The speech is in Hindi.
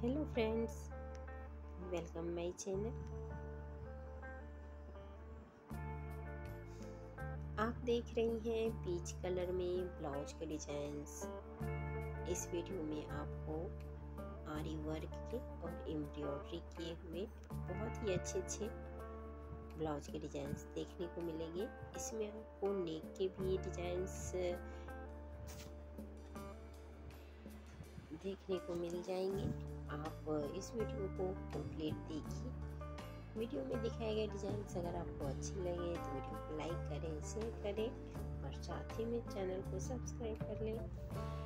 Hello friends, welcome my channel. आप देख रही हैं पीच कलर में ब्लाउज के डिजाइन्स। इस वीडियो में आपको आरी वर्क के और एम्ब्रॉयडरी किए हुए बहुत ही अच्छे ब्लाउज के डिजाइन्स देखने को मिलेंगे। इसमें आपको नेक के भी डिजाइन्स देखने को मिल जाएंगे। आप इस वीडियो को कंप्लीट देखिए। वीडियो में दिखाए गए डिजाइन्स अगर आपको अच्छे लगे तो वीडियो को लाइक करें, शेयर करें और साथ ही में चैनल को सब्सक्राइब कर लें।